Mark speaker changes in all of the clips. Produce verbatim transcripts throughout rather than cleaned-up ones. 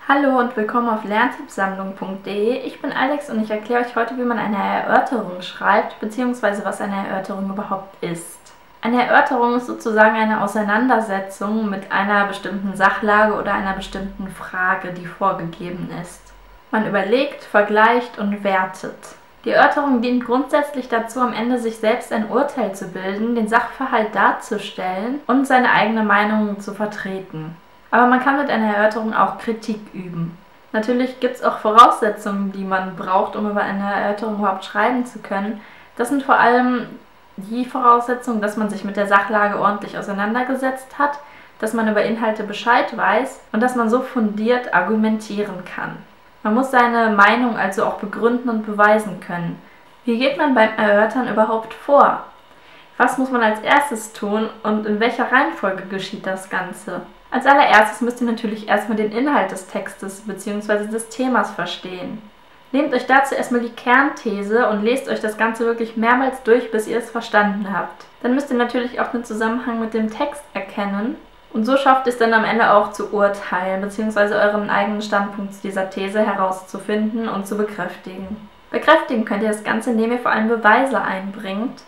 Speaker 1: Hallo und willkommen auf lerntippsammlung punkt de. Ich bin Alex und ich erkläre euch heute, wie man eine Erörterung schreibt, beziehungsweise was eine Erörterung überhaupt ist. Eine Erörterung ist sozusagen eine Auseinandersetzung mit einer bestimmten Sachlage oder einer bestimmten Frage, die vorgegeben ist. Man überlegt, vergleicht und wertet. Die Erörterung dient grundsätzlich dazu, am Ende sich selbst ein Urteil zu bilden, den Sachverhalt darzustellen und seine eigene Meinung zu vertreten. Aber man kann mit einer Erörterung auch Kritik üben. Natürlich gibt es auch Voraussetzungen, die man braucht, um über eine Erörterung überhaupt schreiben zu können. Das sind vor allem die Voraussetzungen, dass man sich mit der Sachlage ordentlich auseinandergesetzt hat, dass man über Inhalte Bescheid weiß und dass man so fundiert argumentieren kann. Man muss seine Meinung also auch begründen und beweisen können. Wie geht man beim Erörtern überhaupt vor? Was muss man als erstes tun und in welcher Reihenfolge geschieht das Ganze? Als allererstes müsst ihr natürlich erstmal den Inhalt des Textes bzw. des Themas verstehen. Nehmt euch dazu erstmal die Kernthese und lest euch das Ganze wirklich mehrmals durch, bis ihr es verstanden habt. Dann müsst ihr natürlich auch den Zusammenhang mit dem Text erkennen und so schafft es dann am Ende auch zu urteilen bzw. euren eigenen Standpunkt zu dieser These herauszufinden und zu bekräftigen. Bekräftigen könnt ihr das Ganze, indem ihr vor allem Beweise einbringt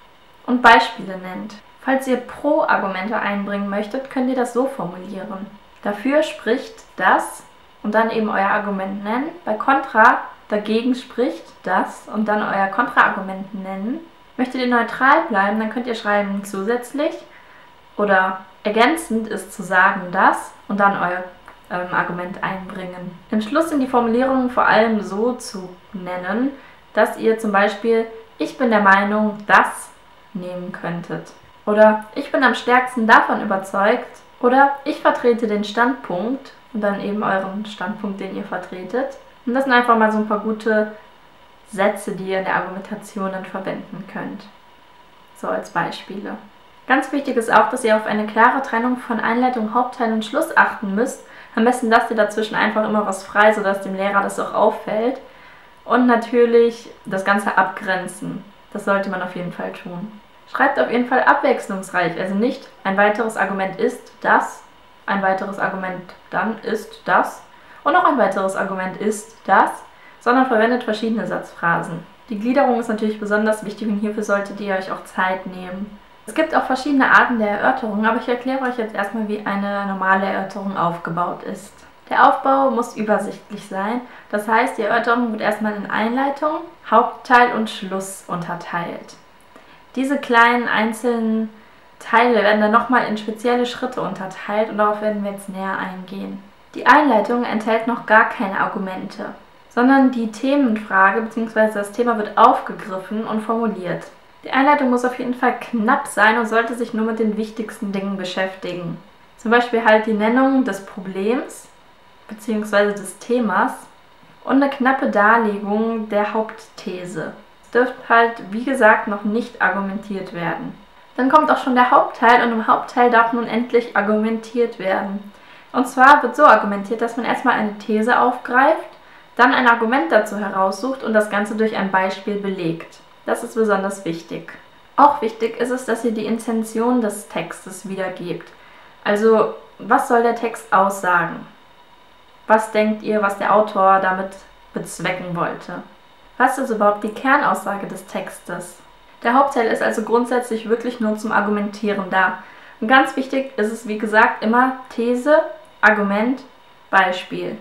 Speaker 1: und Beispiele nennt. Falls ihr Pro-Argumente einbringen möchtet, könnt ihr das so formulieren. Dafür spricht das und dann eben euer Argument nennen. Bei Kontra dagegen spricht das und dann euer Kontraargument nennen. Möchtet ihr neutral bleiben, dann könnt ihr schreiben zusätzlich oder ergänzend ist zu sagen das und dann euer ähm, Argument einbringen. Im Schluss sind die Formulierungen vor allem so zu nennen, dass ihr zum Beispiel ich bin der Meinung, das nehmen könntet. Oder ich bin am stärksten davon überzeugt. Oder ich vertrete den Standpunkt und dann eben euren Standpunkt, den ihr vertretet. Und das sind einfach mal so ein paar gute Sätze, die ihr in der Argumentation dann verwenden könnt. So als Beispiele. Ganz wichtig ist auch, dass ihr auf eine klare Trennung von Einleitung, Hauptteil und Schluss achten müsst. Am besten lasst ihr dazwischen einfach immer was frei, sodass dem Lehrer das auch auffällt. Und natürlich das Ganze abgrenzen. Das sollte man auf jeden Fall tun. Schreibt auf jeden Fall abwechslungsreich, also nicht ein weiteres Argument ist das, ein weiteres Argument dann ist das und noch ein weiteres Argument ist das, sondern verwendet verschiedene Satzphrasen. Die Gliederung ist natürlich besonders wichtig und hierfür solltet ihr euch auch Zeit nehmen. Es gibt auch verschiedene Arten der Erörterung, aber ich erkläre euch jetzt erstmal, wie eine normale Erörterung aufgebaut ist. Der Aufbau muss übersichtlich sein, das heißt, die Erörterung wird erstmal in Einleitung, Hauptteil und Schluss unterteilt. Diese kleinen einzelnen Teile werden dann nochmal in spezielle Schritte unterteilt und darauf werden wir jetzt näher eingehen. Die Einleitung enthält noch gar keine Argumente, sondern die Themenfrage bzw. das Thema wird aufgegriffen und formuliert. Die Einleitung muss auf jeden Fall knapp sein und sollte sich nur mit den wichtigsten Dingen beschäftigen. Zum Beispiel halt die Nennung des Problems bzw. des Themas und eine knappe Darlegung der Hauptthese. Dürfte halt, wie gesagt, noch nicht argumentiert werden. Dann kommt auch schon der Hauptteil und im Hauptteil darf nun endlich argumentiert werden. Und zwar wird so argumentiert, dass man erstmal eine These aufgreift, dann ein Argument dazu heraussucht und das Ganze durch ein Beispiel belegt. Das ist besonders wichtig. Auch wichtig ist es, dass ihr die Intention des Textes wiedergebt. Also, was soll der Text aussagen? Was denkt ihr, was der Autor damit bezwecken wollte? Was ist überhaupt die Kernaussage des Textes? Der Hauptteil ist also grundsätzlich wirklich nur zum Argumentieren da. Und ganz wichtig ist es, wie gesagt, immer These, Argument, Beispiel.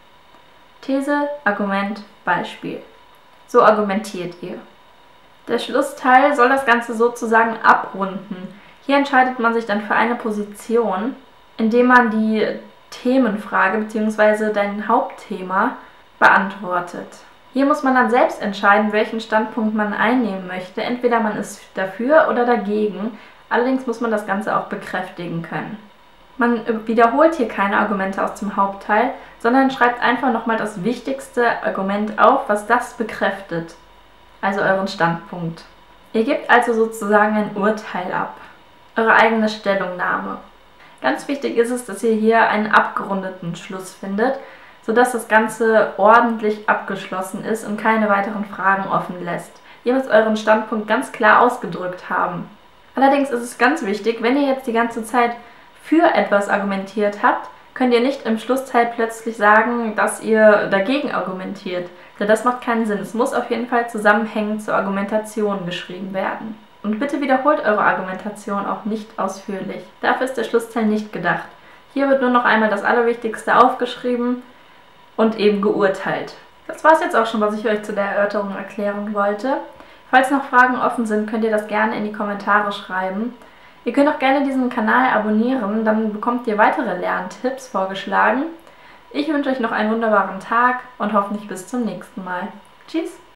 Speaker 1: These, Argument, Beispiel. So argumentiert ihr. Der Schlussteil soll das Ganze sozusagen abrunden. Hier entscheidet man sich dann für eine Position, indem man die Themenfrage bzw. dein Hauptthema beantwortet. Hier muss man dann selbst entscheiden, welchen Standpunkt man einnehmen möchte. Entweder man ist dafür oder dagegen. Allerdings muss man das Ganze auch bekräftigen können. Man wiederholt hier keine Argumente aus dem Hauptteil, sondern schreibt einfach nochmal das wichtigste Argument auf, was das bekräftigt. Also euren Standpunkt. Ihr gebt also sozusagen ein Urteil ab. Eure eigene Stellungnahme. Ganz wichtig ist es, dass ihr hier einen abgerundeten Schluss findet, sodass das Ganze ordentlich abgeschlossen ist und keine weiteren Fragen offen lässt. Ihr müsst euren Standpunkt ganz klar ausgedrückt haben. Allerdings ist es ganz wichtig, wenn ihr jetzt die ganze Zeit für etwas argumentiert habt, könnt ihr nicht im Schlussteil plötzlich sagen, dass ihr dagegen argumentiert. Denn das macht keinen Sinn. Es muss auf jeden Fall zusammenhängend zur Argumentation geschrieben werden. Und bitte wiederholt eure Argumentation auch nicht ausführlich. Dafür ist der Schlussteil nicht gedacht. Hier wird nur noch einmal das Allerwichtigste aufgeschrieben und eben geurteilt. Das war es jetzt auch schon, was ich euch zu der Erörterung erklären wollte. Falls noch Fragen offen sind, könnt ihr das gerne in die Kommentare schreiben. Ihr könnt auch gerne diesen Kanal abonnieren, dann bekommt ihr weitere Lerntipps vorgeschlagen. Ich wünsche euch noch einen wunderbaren Tag und hoffentlich bis zum nächsten Mal. Tschüss!